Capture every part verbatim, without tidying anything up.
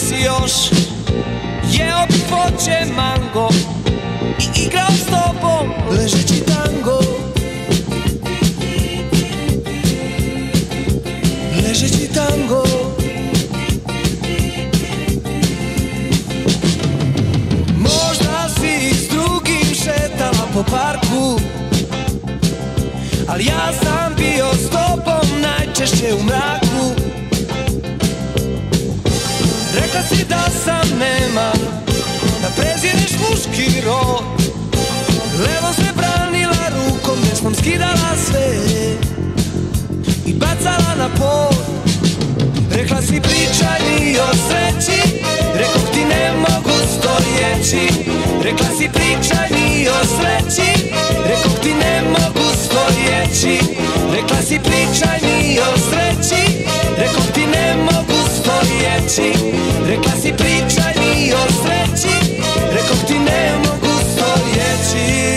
si još, jeo bi voće mango i igrao s tobom ležeći tango. Ležeći tango. Možda si s drugim šetala po parku, ali ja sam bio s tobom najčešće u mraku. Rekla si da sam neman, da prezireš muški rod. Levo se branila rukom, desnom skidala sve i bacala na pod. Rekla si pričaj mi o sreći, rekoh ti ne mogu stojeći. Rekla si pričaj mi o sreći, rekoh ti ne mogu stojeći. Rekla si pričaj mi o sreći, rekoh ti ne mogu stojeći. Rekla si pričaj mi o sreći, rekoh ti ne mogu stojeći.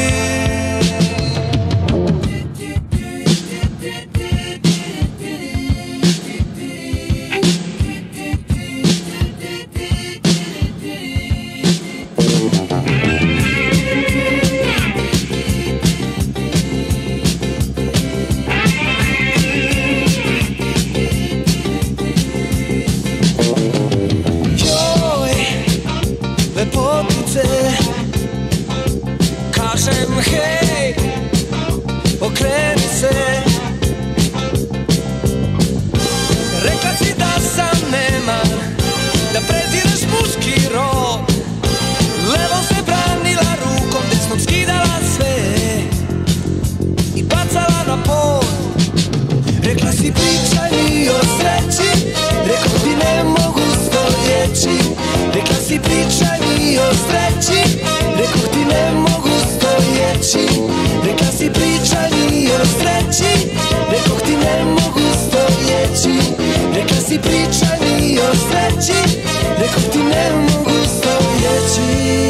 Kažem hej, okreni se. Rekla si da sam neman, da prezireš muški rod. Levo se branila rukom, desnom skidala sve i bacala na pod. Rekla si pričaj mi o sreći, rekoh ti ne mogu stojeći. Rekla si pričaj mi o sreći, rekoh ti ne mogu stojeći. Rekla si pričaj mi o sreći, rekoh ti ne mogu stojeći. Rekla si pričaj mi o sreći, rekoh ti ne mogu stojeći.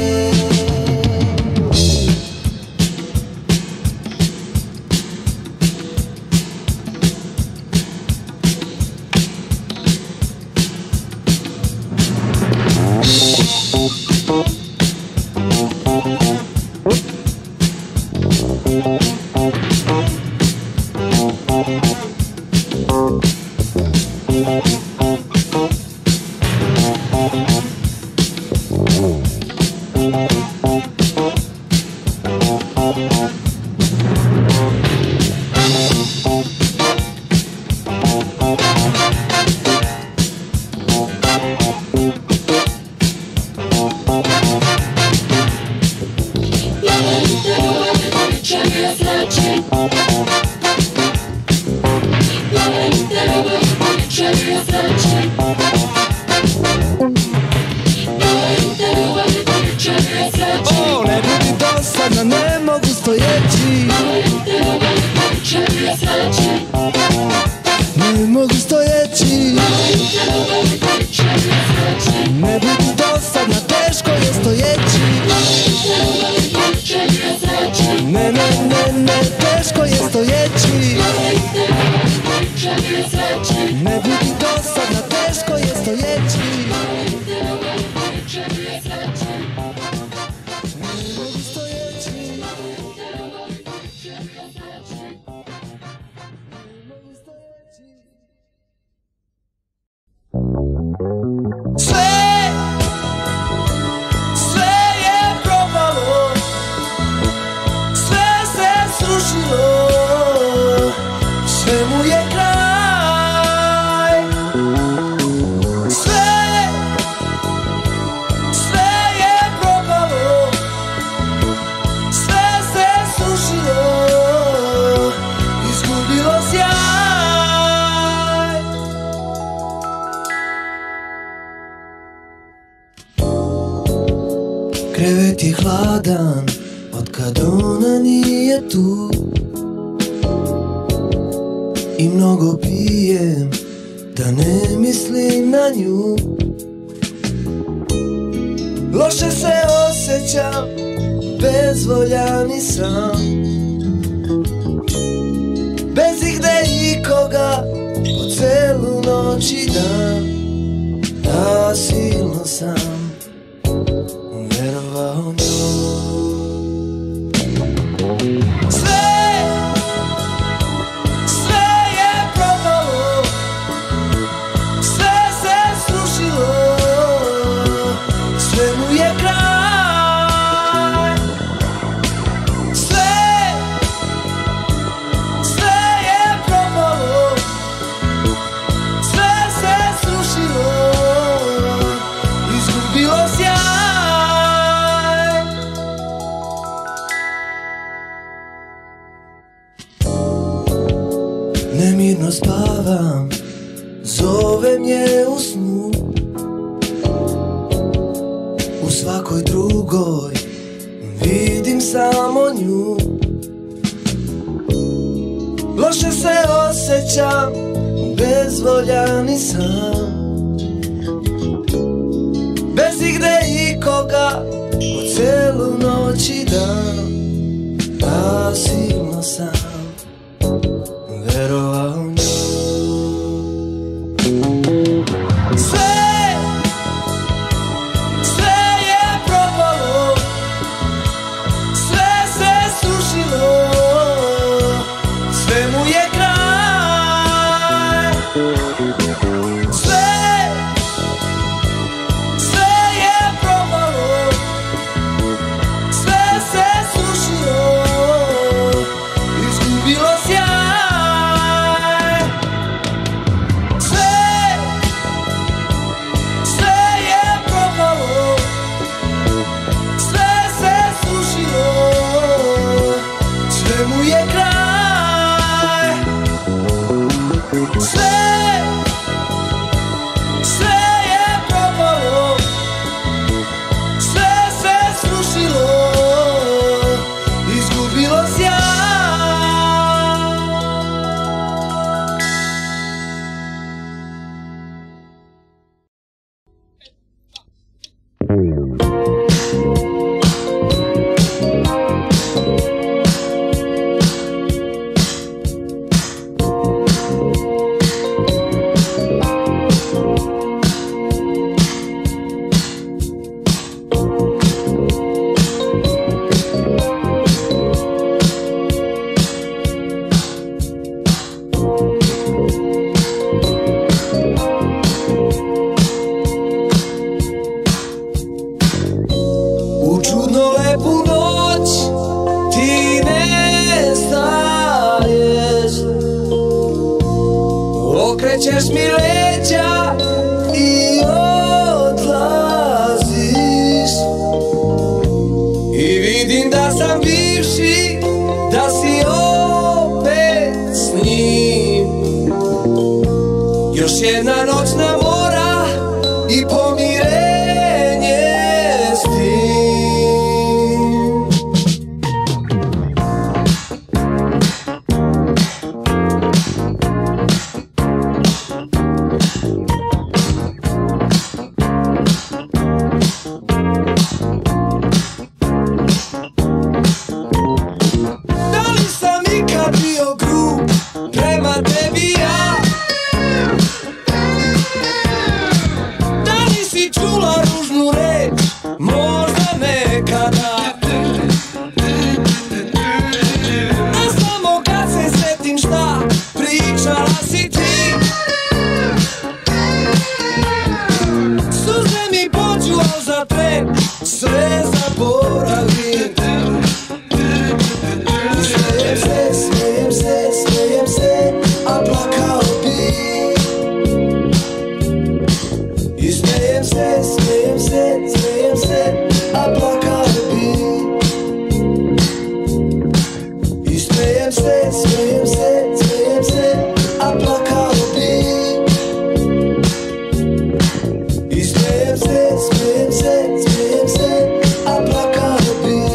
O, ne budi dosadna, ne mogu stojeći. Ne mogu stojeći. Ne budi dosadna, teško je stojeći. Ne, ne, ne, ne, teško je stojeći. Ne budi dosadna, teško je stojeći. Sve, sve je propalo, sve se srušilo, svemu je kraj. Sve, sve je propalo, sve se srušilo, izgubilo sjaj. Krevet je hladan otkad ona nije tu i mnogo pijem da ne mislim na nju. Loše se osjećam, bezvoljan i sam, bez igde ikoga po celu noć i dan. a silno sam verovao njoj. Sve, sve je propalo, sve se srušilo, sve mu je kraj. Sve, sve je propalo, sve se srušilo, izgubilo sjaj. Nemirno spavam, zovem je u snu, u svakoj drugoj vidim samo nju. Loše se osjećam, bezvoljan i sam, bez igde ikoga po celu noć i dan, a silno sam verovao njoj. Sve, sve je propalo, sve se srušilo, sve mu je kraj. Sve, sve je propalo, sve se srušilo, izgubilo sjaj. Sve, sve je propalo, sve se srušilo, sve mu je kraj. Sve, sve je propalo, sve se srušilo, izgubilo sjaj. U čudno lepu noć ti nestaješ, okrećeš mi leđa i odlaziš, i vidim da sam bivši, da si opet s njim. Još jedna noćna mora i pomirenje s tim. Da li sam ikad bio grub prema tebi ja? Da li si čula ružnu reč, možda nekada? A samo kad se setim šta pričala si ti, suze mi pođu, al za tren sve zaboravim. Smejem se, smejem se, smejem se, a plakao bi. I smejem se, smejem se, smejem se, a plakao bi. I smejem se, smejem se, smejem se, a plakao bi. I smejem se, smejem se, smejem se, a plakao bi.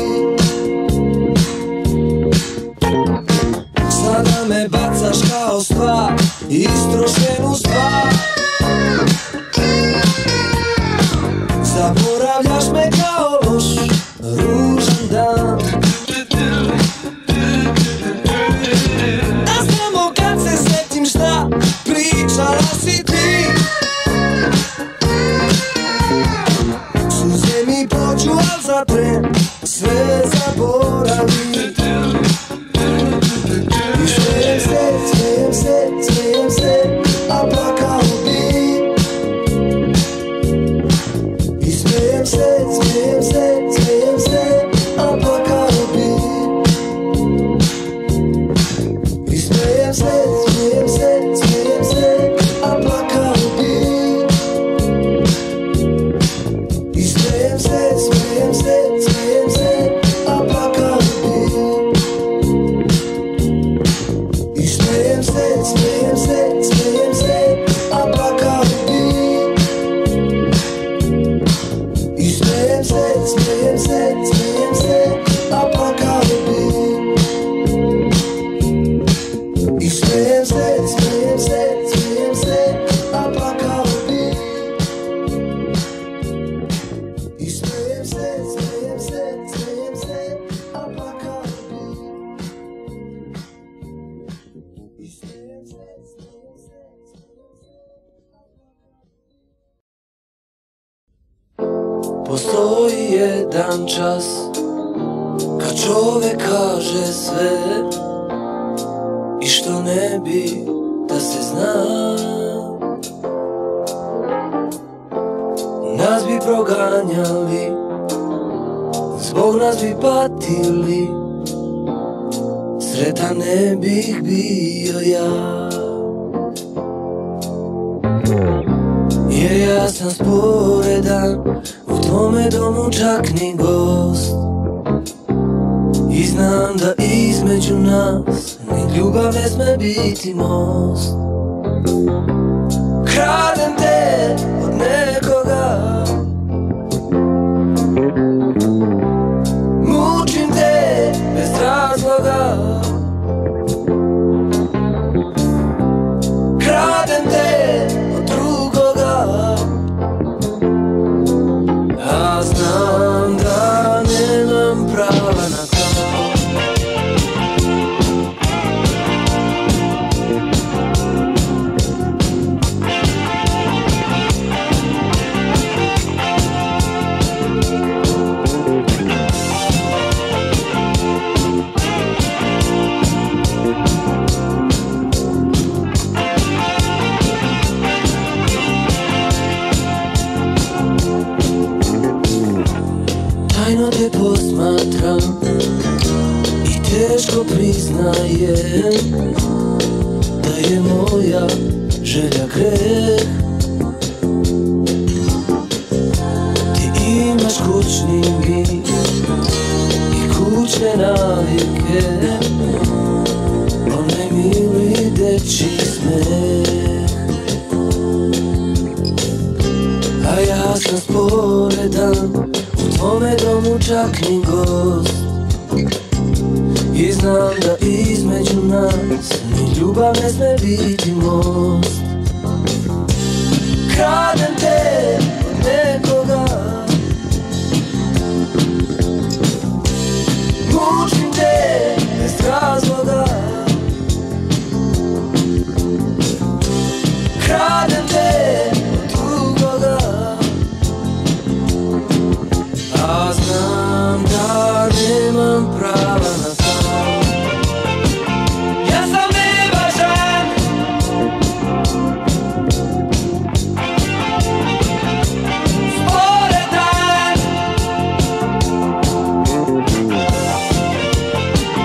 Sada me bacaš kao stvar, istrošenu stvar. Zaboravljaš me kao loš, ružan dan. Postoji jedan čas kad čovek kaže sve i što ne bi da se zna. Nas bi proganjali, zbog nas bi patili, sretan ne bih bio ja. Jer ja sam sporedan, u tvome domu čak ni gost. I znam da između nas ni ljubav ne sme biti most. Kradem te od nekoga, mučim te bez razloga. Kradem te od drugoga, a znam da nemam prava na to. Tajno te posmatram i teško priznajem da je moja želja greh. Ti imaš kućni mir i kućne navike, onaj mili dečji smeh. A ja sam sporedan, u tvome domu čak ni gost. I znam da između nas ni ljubav ne sme biti most. Kradem te od nekoga, mučim te bez razloga. Kradem te od drugoga, a znam da nemam prava na to. Ja sam nevažan, sporedan,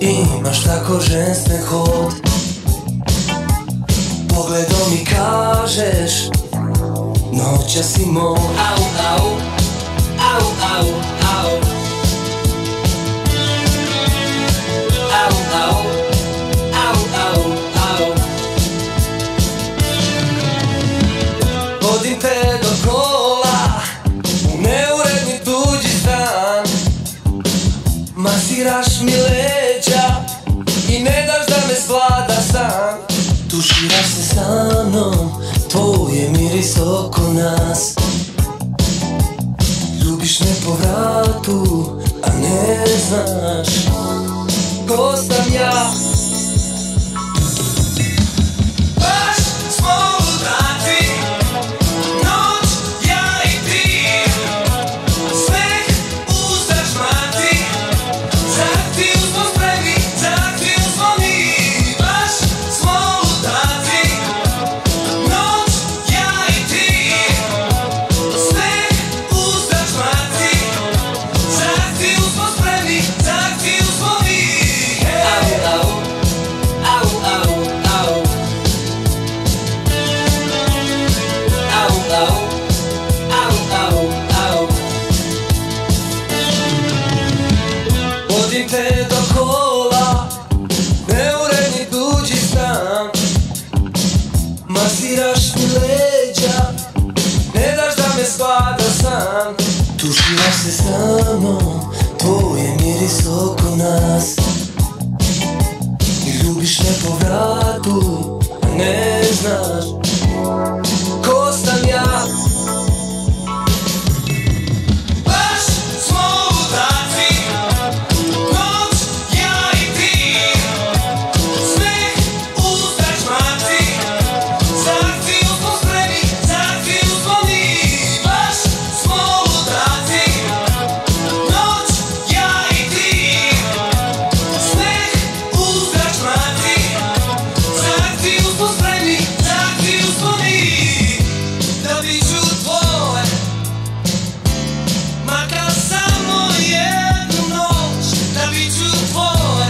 Imaš tako ženstven hod, pogledom mi kažeš noćas si moj. Au, au, au, au, au. Au, au, au, au, au. Vodim te do kola u neuredni tuđi stan, masiraš mi leđa i ne daš da me svlada san. Tuširaš se sa mnom, tvoj je miris oko nas. Ljubiš me po vratu, a ne znaš ko sam ja. Baš smo ludaci, noć, ja i ti. Smeh, uzdaš mati, zahtiju smo spremni, zahtiju smo mi. Baš smo ludaci, noć, ja i ti. Smeh, uzdaš mati, zahtiju smo spremni, zahtiju smo mi. Au, au, au, au, au. Au, au, au, au, au. Vodim te do kola, neuredni tuđi stan, masiraš mi leđa, ne daš da me svlada san. Tuširaš se sa mnom, tvoj je miris oko nas. I ljubiš me po vratu, a ne znaš ko sam ja. Baš smo ludaci, noć, ja i ti. Smeh, uzdaš mati, zahtiju smo spremni, zahtiju smo mi. Baš smo ludaci, noć, ja i ti. Smeh, uzdaš mati, zahtiju smo spremni, zahtiju smo mi. Da biću tvoj, makar samo jednu noć. Da biću tvoj,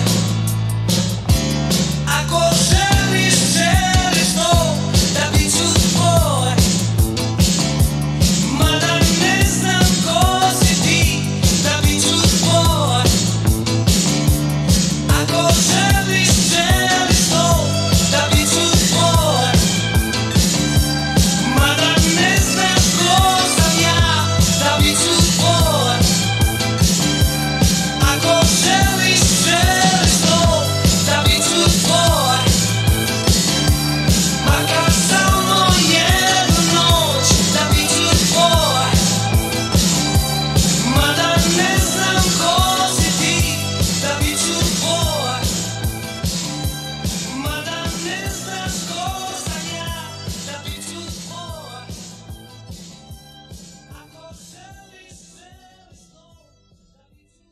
ako želiš, želiš to. Da biću tvoj, mada ne znam ko si ti. Da biću tvoj, ako želiš, želiš to. Da biću tvoj, mada ne znaš ko sam ja. Da biću tvoj, ako želiš, želiš to. Da biću tvoj, makar samo jednu noć. Da biću tvoj, mada ne znam ko si ti. Da biću tvoj, mada ne znaš ko sam ja. Da biću tvoj, ako želiš, želiš to. Da biću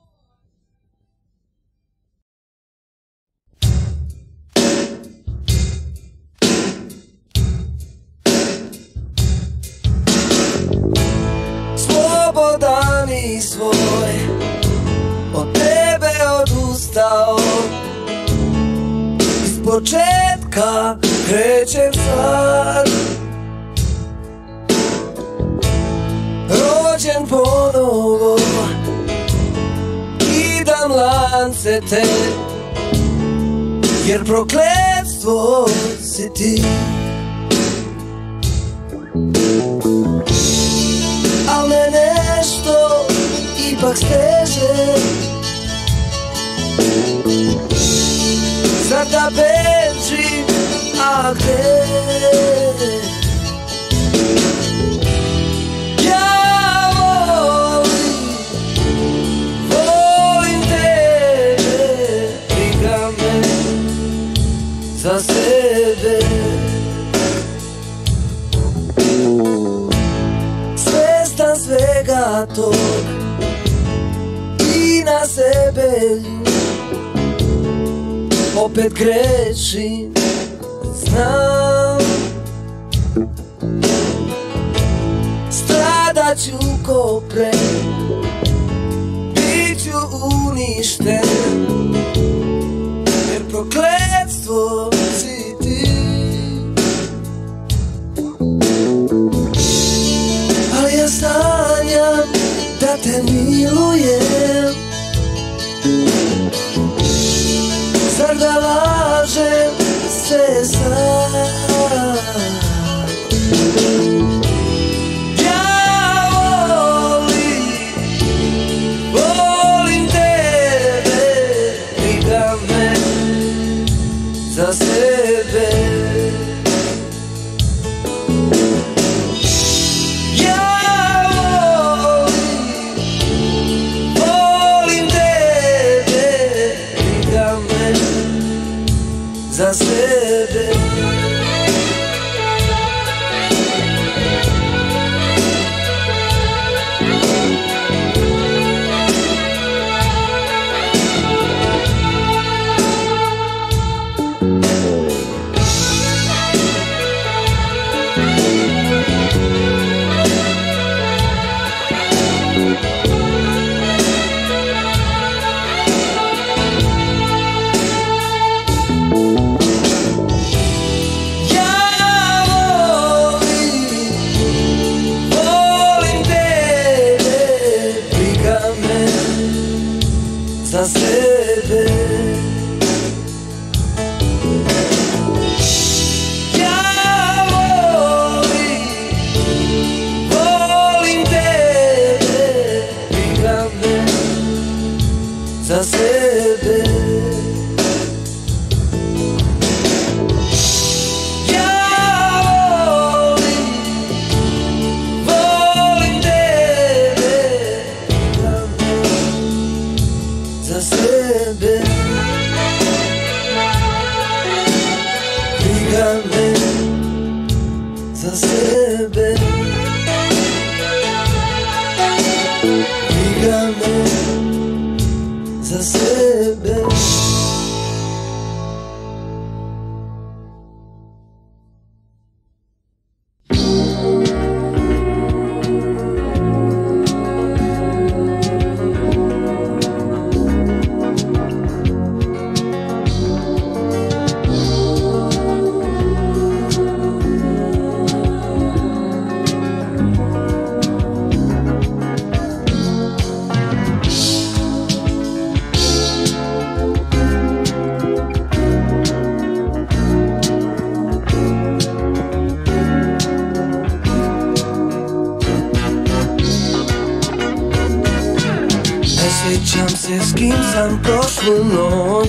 slobodan i svoj, od tebe odustao. Iz početka krećem sad, rođen ponovo, kidam lance te, jer prokletstvo si ti. Al me nešto ipak steže, zar da bežim, a gde? Ja volim, volim tebe, briga me za sebe. Svestan svega tog i na sebe opet grešim, znam. Stradat ću ko pre, bit ću uništen, za sebe. Za sebe ja volim, volim tebe, briga me za sebe. Ja volim, volim tebe, briga me za sebe. Briga me za sebe. Briga me za sebe. Sjećam se s kim sam prošlu noć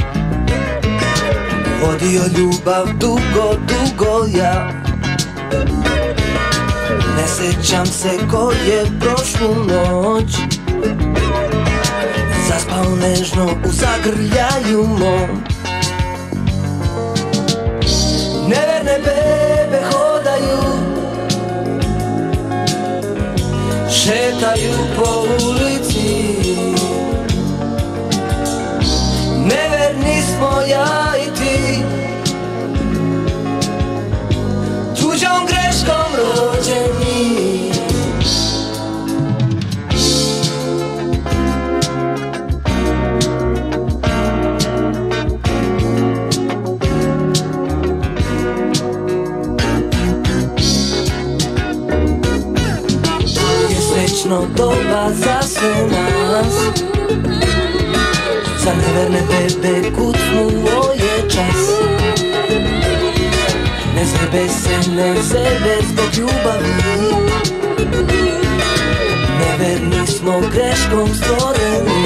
vodio ljubav dugo, dugo ja. Ne sjećam se ko je prošlu noć zaspao nežno u zagrljaju mom. Neverne bebe hodaju, šetaju po ulici. Neverni smo ja i ti, tuđom greškom rođeni. Srećno doba za sve nas, za neverne bebe kucnu ovo je čas. Ne zebe se, ne zebe zbog ljubavi, neverni smo greškom stvoreni.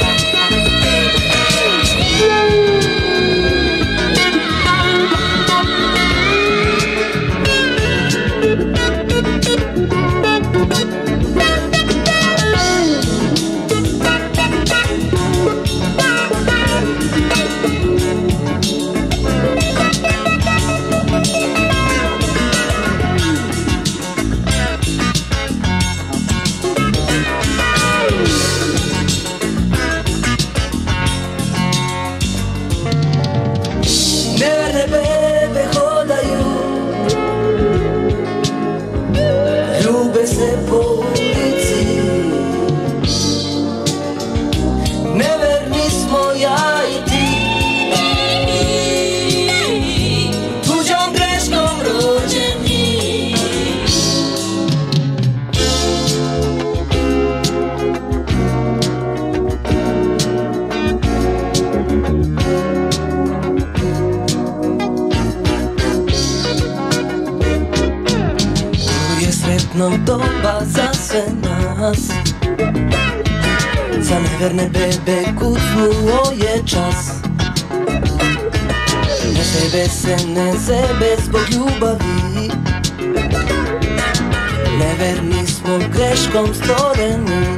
Neverne bebe hodaju, ljube se po ulici. Neverni smo ja i ti, tuđom greškom rođeni. Sretno doba za sve nas, za neverne bebe kucnu ovo je čas. Ne zebe se, ne zebe zbog ljubavi, neverni smo greškom stvoreni.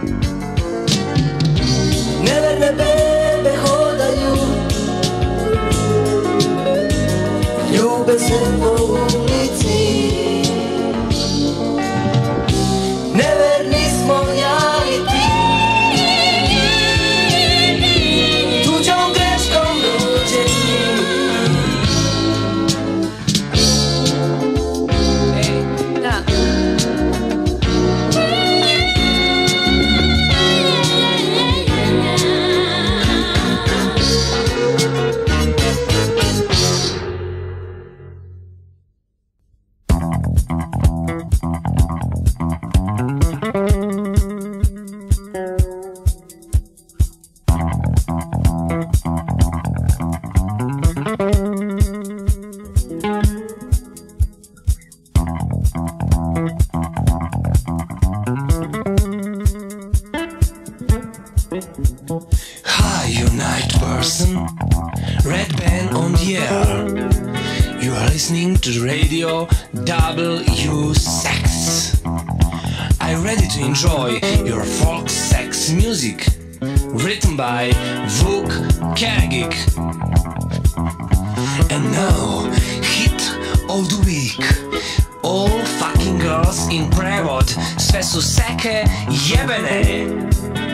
Neverne bebe hodaju, Hi, you night person, red band on the air. You are listening to radio W sex. I'm ready to enjoy your folk sex music, written by Vuk Kanagic. And now, hit of the week. All fucking girls in prevod, sve su seke jebene.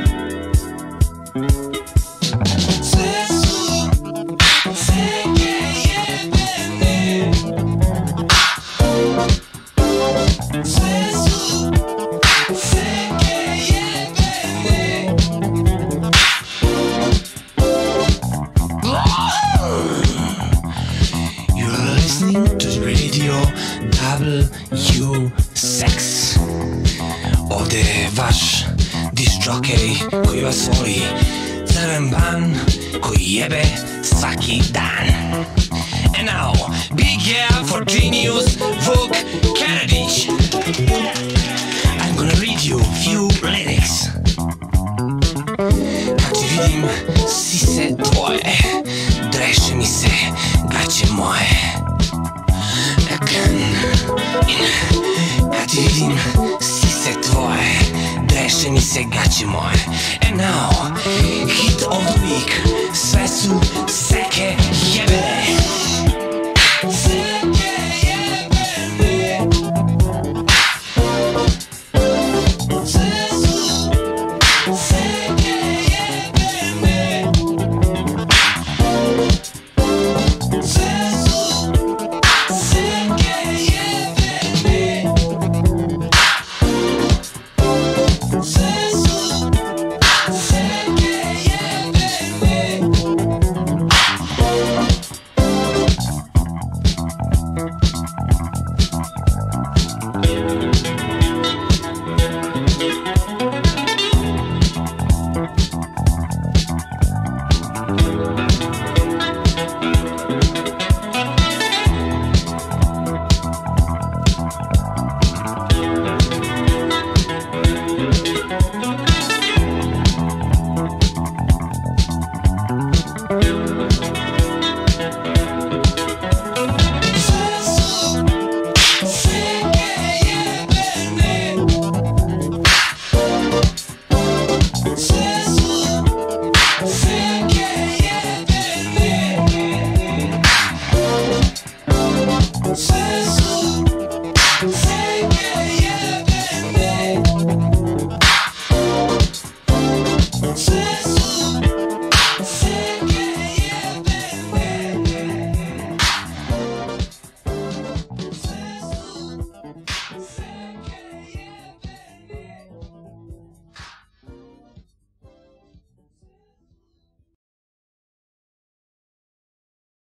W sex. Ovdje je vaš disc jockey koji vas voli, crven ban koji jebe svaki dan. And now, big yeah for genius Vuk Kanagic. I'm gonna read you few lyrics. Kad ti vidim sise tvoje, dreše mi se gaće moje. Kad ti vidim sise tvoje, dreše mi se gaće moje. And now, hit of the week, sve su